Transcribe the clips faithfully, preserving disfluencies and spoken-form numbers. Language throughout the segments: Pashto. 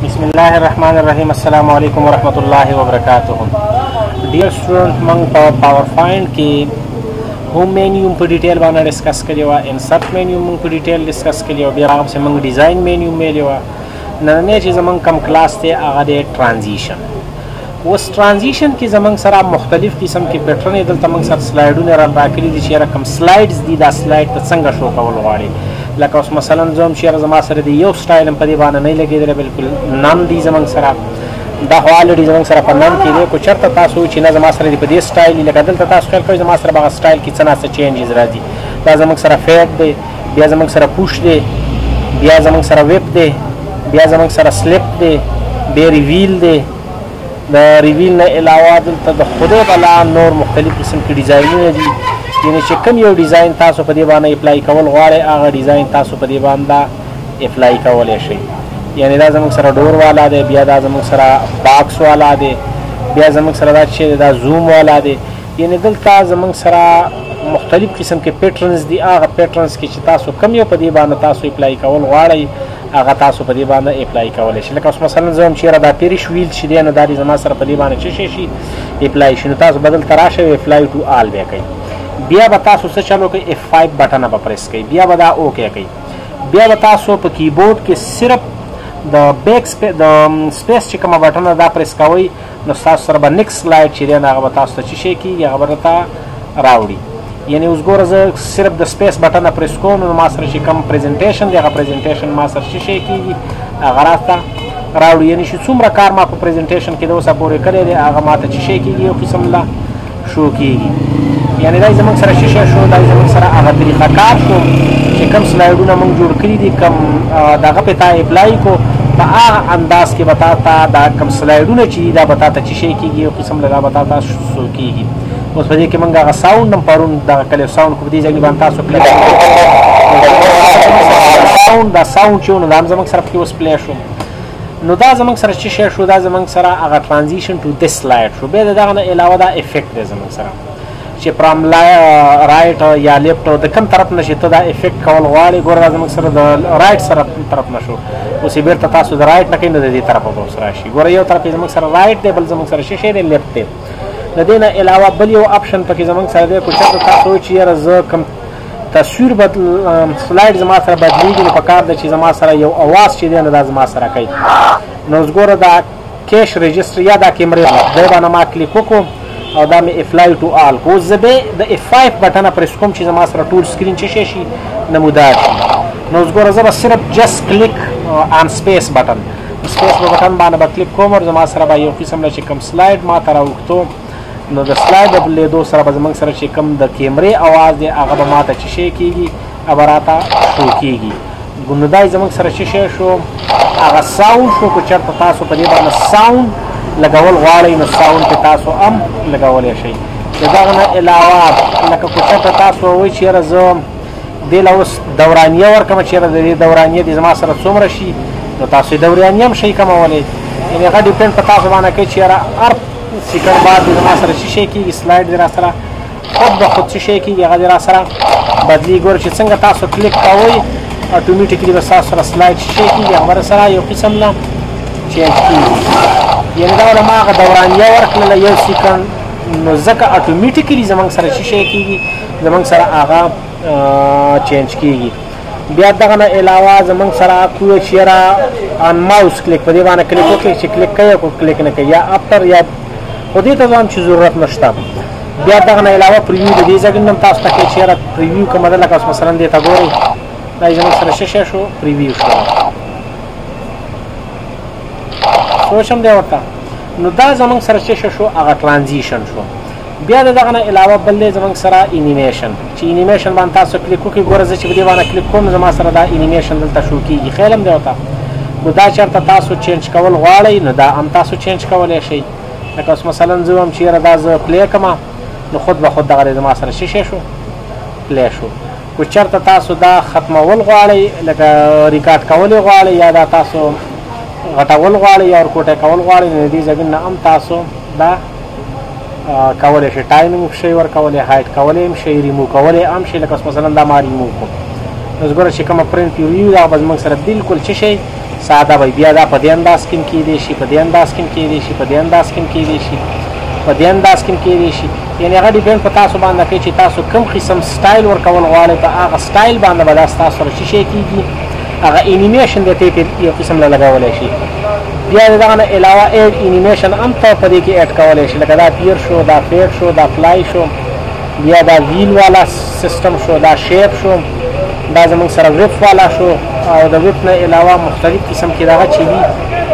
بسم الله الرحمن الرحیم. السلام علیکم ورحمۃ اللہ وبرکاتہ. ډیر سټوډنټ موږ په پاور پوینټ کې هوم مینیو په ډیټیل باندې ډسکس کړی و، انسرټ مینیو موږ په ډیټیل ډسکس کړی و، بیا هغه موږ ډیزاین مینیو ویلی و. نننی چې زموږ کم کلاس دی هغه دی ټرانزیشن. اوس ټرانزیشن کې زموږ سره مختلف قسم کې پیټرن دلته موږ سره سلایډونه را راکړي دي چې یاره کوم سلایډز دي دا سلایډ ته څنګه شو کول غواړي. لکه اوس مثلا زه هم چې یاره زما سره د یو سټایل هم په دې باندې نه لګېدلی، بلکل نن دي زموږ سره دا خو الرېډي زموږ سره په نن کې دی. خو چېرته تاسو چې نه زما سره دي په دې سټایل لکه دلته تاسو خیال کوئ زما سره به هغه سټایل کې څه نه څه چینجز راځي. دا زموږ سره فیډ دی، بیا زموږ سره پوش دی، بیا زموږ سره ویپ دی، بیا زموږ سره سلیپ دی، بیا ریویل دی. د ریویل نه علاوه دلته د خدای بلا نور مختلف قسم کې ډیزاینونه دي. یعنې چې کوم یو ډیزاین تاسو په دې باندې اپلای کول غواړئ هغه ډیزاین تاسو په دې باندې اپلای کولی شئ. یعنې دا زموږ سره ډور والا دی، بیا دا زموږ سره باکس والا دی، بیا زموږ سره دا چې دا زوم والا دی. یعنې دلته زموږ سره مختلف قسم کې پیټرنز دي. هغه پیټرنز کې چې تاسو کوم یو په دې باندې تاسو اپلای کول غواړئ هغه تاسو په دې باندې اپلای کولی شئ. لکه اوس مثلا زه هم چېرې دا پیریش ویل چې دی نو دا دې زما سره په دې باندې څه شی شي اپلای شي. نو تاسو به دلته راشئ اپلای ټو آل بیا کوئ. بیا به تاسو څه چلو کوئ اف فایو بټنه به پریس کوئ، بیا به دا اوکې کوئ. بیا به تاسو په کیبورډ کې صرف د بیک د سپیس چې کومه بټنه دا پریس کوئ نو ستاسو سره به نیکسټ سلایډ چې دی نو هغه به تاسو ته څه شی کېږي هغه به درته راوړي. یعنې اوس ګوره زه صرف د سپیس بټنه پریس کوم نو ما سره چې کوم پریزنټیشن دی هغه پریزنټیشن ما سره څه شی کېږي هغه راته راوړي. یعنې چې څومره کار ما په پریزنټیشن کې د اوسه پورې کړی دی هغه ما ته څه شی کېږي یو قسم له شو کېږي. یعنې دا زموږ سره څه شی شو، دا زموږ سره هغه طریقه کار شو چې کوم سلایډونه موږ جوړ کړي دي کوم دغه پې تا اپلای کو په هغه انداز کې به تا ته دا کوم سلایډونه چې دي دا به تا ته څه شی کېږي یو قسم له دا به تا ته شو کېږي. اوس په دې کې موږ هغه ساوند هم پرون دغه کلی ساوند خو په دې ځای کې باندې تاسو پلی ساوند دا ساوند چې و نو دا هم زموږ سره پکې اوس پلی شو. نو دا زموږ سره چې شی شو دا زموږ سره هغه ټرانزیشن ټو دس سلایډ شو. بیا د دغه نه علاوه دا افیکټ دی زموږ سره چې فرام رایټ یا لیفټ د کوم طرف نه چې ته دا افیکټ کول غواړې. ګوره دا زموږ سره د رایټ سره طرف نه شو، اوس یې بېرته تاسو د رایټ نه کوئ نو د دې طرفه به اوس راشي. ګوره یو طرف یې زموږ سره رایټ دی، بل زموږ سره څه شی دی لیفټ دی. د دې نه علاوه بل یو آپشن پکې زموږ سره دی. خو چېرته تاسو وایئ چې یاره زه کوم تصویر بدل سلایډ زما سره بدلېږي نو پکار ده چې زما سره یو اواز چې دی نو دا زما سره کوي. نو اوس ګوره دا کیش رجسټر یا دا کیمرې دی باندې ما کلیک وکړو او دا مې اپلای ټو آل کو. اوس زه بیا د اف فایو بټنه پریس کوم چې زما سره ټول سکرین څه شی شي نمودار شي. نو اوس ګوره زه به صرف جست کلیک آن سپیس بټن سپیس په بټن باندې به کلیک کوم او زما سره به یو قسم له چې کوم سلایډ ما ته راوښتو نو د سلایډ د لیدو سره به زموږ سره چې کوم د کیمرې اواز دی هغه به ما ته څه شی کېږي هغه به راته شو کېږي. نو دا زموږ سره څه شی شو هغه ساوند شو. که چېرته تاسو په دې باندې ساوند لګول غواړئ نو ساوند کې تاسو هم لګولی شئ. د دغه نه علاوه لکه که چېرته تاسو ووایئ چې یاره زه دې له اوس دورانیه ورکړم چې یاره د دې دورانیه دې زما سره څومره شي نو تاسو یې دورانیه هم شئ کمولی. یعنې هغه ډیپینډ په تاسو باندې کوي چې یاره هر سیکنډ بعد دې زما سره څه شی کېږي سلایډ دې را سره خود به خود څه شی کېږي هغه دې را سره بدلېږي. ګوره چې څنګه تاسو کلیک کوئ اټومیټیکلي به ستاسو سره سلایډ څه شی کېږي هغه سره یو قسم نه چینج کېږي. یعنې دا له ما هغه دورانیه ورکړله یو سیکنډ نو ځکه اټومیټیکلي زموږ سره څه شی کېږي زموږ سره هغه چینج کېږي. بیا دغه نه علاوه زموږ سره کوی چې یاره آن ماوس کلیک په دې باندې کلیک وکړئ چې کلیک کوئ او کلیک نه کوئ یا اپټر یا خو دې ته هم چې ضرورت نشته. بیا دغه نه علاوه پریویو د دې ځای کې هم تاسو ته کوي چې یاره پریویو کومه ده لکه اوس مثلا دې ته ګورئ دا زموږ سره څه شی شو پریویو شو. سوچ هم دی ورته. نو دا زموږ سره څه شی شو هغه ټرانزیشن شو. بیا د دغه نه علاوه بل دی زموږ سره انیمیشن چې انیمیشن باندې تاسو کلیک وکړئ. ګوره زه چې په دې باندې کلیک کوم زما سره دا انیمیشن دلته شو کېږي. خیال هم دی ورته. نو دا چېرته تاسو چینج کول غواړئ نو دا هم تاسو چینج کولی شئ. لکه اوس مثلا زه هم چې یاره دا زه پلی کړم نو خود به خود دغه زما سره څه شی شو پلی شو. خو چېرته تاسو دا ختمول غواړئ لکه ریکارډ کول یې غواړئ یا دا تاسو غټول غواړئ یا ورکوټی کول غواړئ نو د دې ځای نه هم تاسو دا کولی شئ. ټایمینګ شی ورکولی، هایډ کولی هم شئ، ریموو کولی هم شئ. لکه مثلا دا ما ریموو کړو نو ګوره چې کومه پرنټ ریویو دا به زموږ سره بلکل څه شی ساده وي. بیا دا په دې انداز کې هم کیدی شي، په دې انداز کې هم کیدی شي، په دې انداز کې هم کیدی شي، په دې انداز کې هم کیدی شي. یعنې هغه ډیپینډ په تاسو باندې کوي چې تاسو کوم قسم سټایل ورکول غواړئ، په هغه سټایل باندې به دا ستاسو سره څه شی کېږي، هغه انیمیشن دی ته یو قسم له لګولی شي. بیا د دغه نه علاوه ایډ انیمیشن هم ته په دې کې ایډ کولی شي، لکه دا پیر شو، دا فیډ شو، دا فلای شو، بیا دا ویل والا سیستم شو، دا شیپ شو، دا زموږ سره ویپ والا شو، او د ویپ نه علاوه مختلف قسم کې دغه چې وي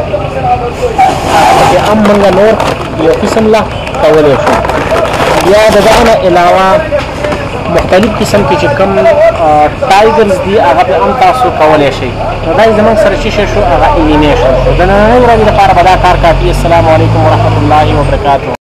پکې هم موږ نور یو قسم له کولی شو. بیا د دغه نه علاوه مختلف قسم کې چې کوم ټایګرز دي هغه به هم تاسو کولی شئ. نو دا زموږ سره چې شی شو هغه انیمیشن شو. د نننۍ ورځې لپاره به دا کار کافي. السلام علیکم ورحمة الله وبرکاته.